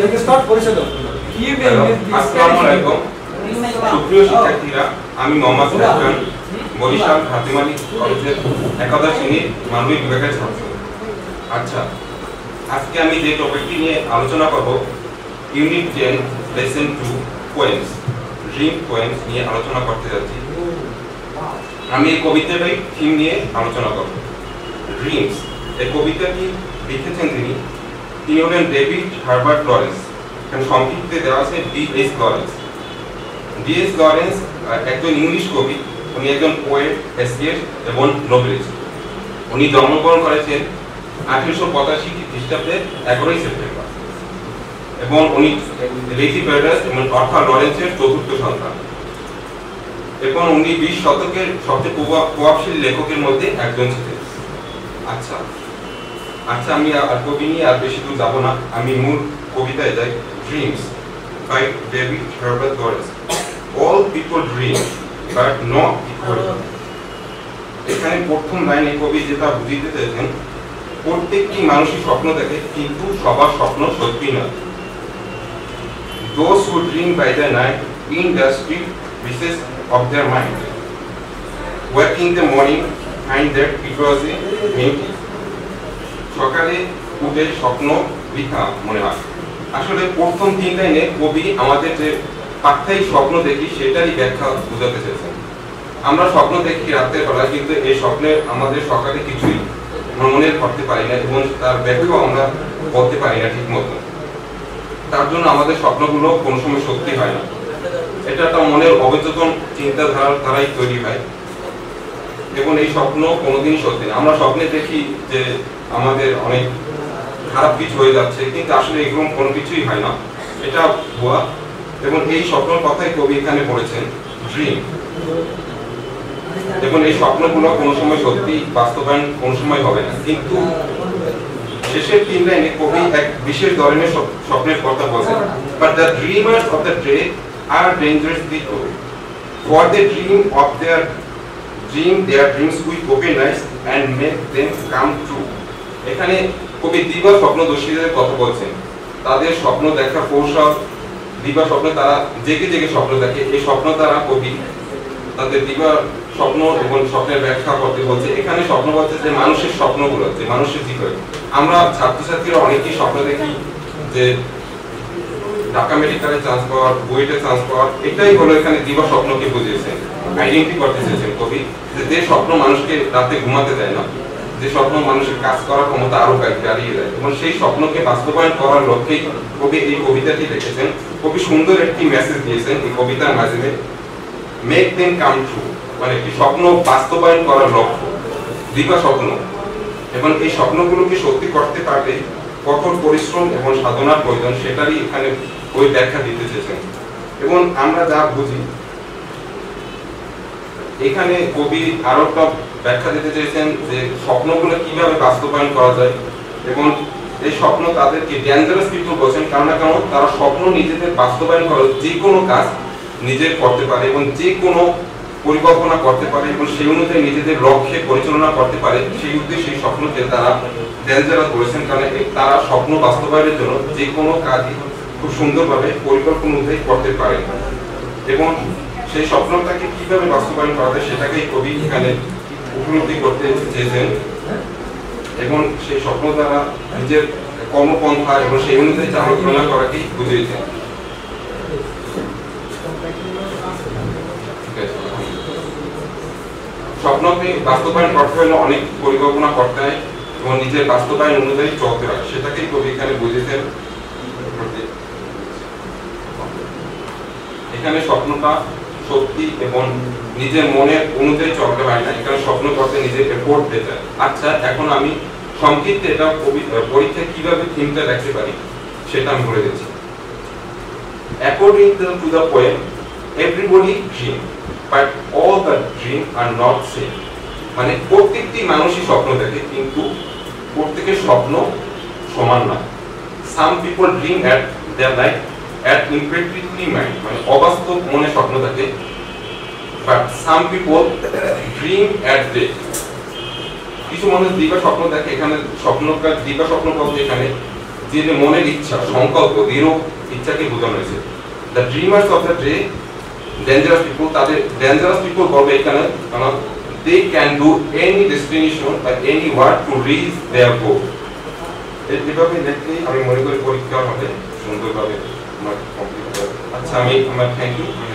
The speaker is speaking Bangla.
আসসালামু আলাইকুম সুপ্রিয় শিক্ষার্থীরা, আমি মোহাম্মদ সাইদ বরিশাল হাতেম কলেজের একাদশ শ্রেণীর মানবিক বিভাগের ছাত্র। আচ্ছা, আজকে আমি যে টপিকটি নিয়ে আলোচনা করব unit 10 lesson 2 poems, dream poems নিয়ে আলোচনা করতে যাচ্ছি। আমি এই কবিতাটাই থিম নিয়ে আলোচনা করব, ড্রিমস। এই কবিতাটি লিখেছেন তিনি হলেন ডেভিড হার্বার্ট লরেন্স। এখানে সংক্ষিপ্তে দেওয়া আছে D.S. লরেন্স। D.S. লরেন্স একজন ইংলিশ কবি। উনি একজন পোয়েট, এসিয়েট এবং নোবেলিস্ট। উনি জন্মগ্রহণ করেছেন 1885 খ্রিস্টাব্দের 11 সেপ্টেম্বর এবং উনি লেডি প্যারাডাইস এবং অর্থা লরেন্সের চতুর্থ সন্তান এবং উনি 20 শতকের সবচেয়ে প্রভাবশালী লেখকের মধ্যে একজন ছিলেন। আচ্ছা, আমি আর কবি নিয়ে আর বেশি দূর যাব না, আমি মূল কবিতায় যাই। Dreams by David Herbert Lawrence. All people dream but not equal. এখানে প্রথম লাইনে কবি যেটা বুঝিতে চাইছেন, প্রত্যেকটি মানুষই স্বপ্ন দেখে, কিন্তু সবার স্বপ্ন সত্যি নয়। Those who dream by the night in the street recess of their mind, waking the morning find that it was a dream. সকালে উঠে স্বপ্ন লিখা মনে হয়। আসলে প্রথম 3 লাইনে কবি আমাদের যে পাঠ্যাই স্বপ্ন দেখি সেটারই ব্যাখ্যা বোঝাতে চেয়েছেন। আমরা স্বপ্ন দেখি রাতের বেলা, কিন্তু এই স্বপ্নের আমাদের সকালে কিছুই মনে করতে পারি না এবং তার ব্যাখ্যাও আমরা বলতে পারি না ঠিক মতো। তার জন্য আমাদের স্বপ্নগুলো কোনো সময় সত্যি হয় না। এটা একটা মনের অবচেতন চিন্তাধারার দ্বারাই তৈরি হয় এবং এই স্বপ্ন কোনোদিনই সত্যি না। আমরা স্বপ্নে দেখি যে আমাদের অনেক খারাপ কিছু হয়ে যাচ্ছে, কিন্তু আসলে এরকম কোনো কিছুই হয় না, এটা ভুয়া। এবং এই স্বপ্নের কথাই কবি এখানে বলেছেন ড্রিম। এবং এই স্বপ্নগুলো কোনো সময় সত্যি বাস্তবায়ন কোনো সময় হবে না। কিন্তু শেষের 3 লাইনে কবি এক বিশেষ ধরনের স্বপ্নের কথা বলেছেন। But the dreamers of the day are dangerously true. For the dream of their dreams with open eyes and make them come true. এখানে কবি দিবা স্বপ্নদর্শীদের কথা বলছেন। তাদের স্বপ্ন দেখার কৌশল, দিবা স্বপ্ন তারা জেগে জেগে স্বপ্ন দেখে, এই স্বপ্ন তারা কবি তাদের দিবা স্বপ্ন এবং স্বপ্নের ব্যাখ্যা করতে বলছে। এখানে স্বপ্ন বলছে যে মানুষের স্বপ্নগুলো, যে মানুষের জীবনে আমরা ছাত্রছাত্রীরা অনেকেই স্বপ্ন দেখি যে ঢাকা মেডিকেলে চান্স পাওয়ার, বুয়েটে চান্স পাওয়ার। এটাই হলো এখানে দিবা স্বপ্নকে বুঝিয়েছেন, আইডেন্টিটি করতে চেয়েছেন কবি, যে স্বপ্ন মানুষকে রাতে ঘুমাতে দেয় না, যে স্বপ্ন মানুষের কাজ করার ক্ষমতা আরো বাড়িয়ে দেয় এবং সেই স্বপ্নকে বাস্তবায়ন করার লক্ষ্যেই কবি এই কবিতাটি লিখেছেন। কবি সুন্দর একটি মেসেজ দিয়েছেন এই কবিতার মাধ্যমে, মেক দেম কাম ট্রু, মানে একটি স্বপ্ন বাস্তবায়ন করার লক্ষ্য, দিবা স্বপ্ন। এবং এই স্বপ্নগুলোকে সত্যি করতে পারলে কঠোর পরিশ্রম এবং সাধনার প্রয়োজন, সেটারই এখানে ওই ব্যাখ্যা দিতে চেয়েছেন। এবং আমরা যা বুঝি এখানে কবি আরো একটা ব্যাখ্যা দিতে চেয়েছেন যে স্বপ্নগুলো কিভাবে বাস্তবায়ন করা যায়। এবং এই স্বপ্ন তাদেরকে ডেঞ্জারাস পিপল বলছেন, কারণ তারা স্বপ্ন নিজেদের বাস্তবায়ন করে যে কোনো কাজ নিজে করতে পারে এবং যে কোনো পরিকল্পনা করতে পারে এবং সেই অনুযায়ী নিজেদের লক্ষ্যে পরিচালনা করতে পারে। সেই উদ্দেশ্যে সেই স্বপ্নকে তারা ডেঞ্জারাস বলেছেন, কারণ তারা স্বপ্ন বাস্তবায়নের জন্য যে কোনো কাজই খুব সুন্দরভাবে পরিকল্পনা অনুযায়ী করতে পারে এবং সেই স্বপ্নটাকে কিভাবে বাস্তবায়ন করা যায় সেটাকেই কবি এখানে উপলব্ধি করতে চেয়েছেন এবং সেই স্বপ্ন দ্বারা নিজের কর্মপন্থা এবং সেই অনুযায়ী চালনা করাকেই বুঝিয়েছেন। স্বপ্নকে বাস্তবায়ন করতে হলে অনেক পরিকল্পনা করতে হয় এবং নিজের বাস্তবায়ন অনুযায়ী চলতে হয়, সেটাকেই কবি এখানে বুঝিয়েছেন। এখানে স্বপ্নটা সত্যি এবং নিজের মনের অনুযায়ী চলতে হয় না, এখানে স্বপ্ন করতে নিজের এফোর্ট দিতে হয়। আচ্ছা, এখন আমি সংক্ষিপ্ত এটা পরীক্ষায় কিভাবে থিমটা রাখতে পারি সেটা আমি বলে দিচ্ছি। According to the poem, everybody dream but all the dream are not same. মানে প্রত্যেকটি মানুষই স্বপ্ন দেখে, কিন্তু প্রত্যেকের স্বপ্ন সমান না। Some people dream at their life at imperfectly mind, মানে অবাস্তব মনে স্বপ্ন থাকে। but some people dream at day। কিছু মানুষ দিবা স্বপ্ন দেখে। এখানে স্বপ্নটা দিবা স্বপ্ন বলতে এখানে যে মনের ইচ্ছা সংকল্প দৃঢ় ইচ্ছাকে বোঝানো হয়েছে the dreamers of the day dangerous people তাদের ডেঞ্জারাস পিপল বলবে এখানে কারণ they can do any destination বা any work to reach their goal এভাবে লিখলেই আমি মনে করি পরীক্ষা হবে সুন্দরভাবে আমার কমপ্লিট হবে আচ্ছা আমি আমার থ্যাংক ইউ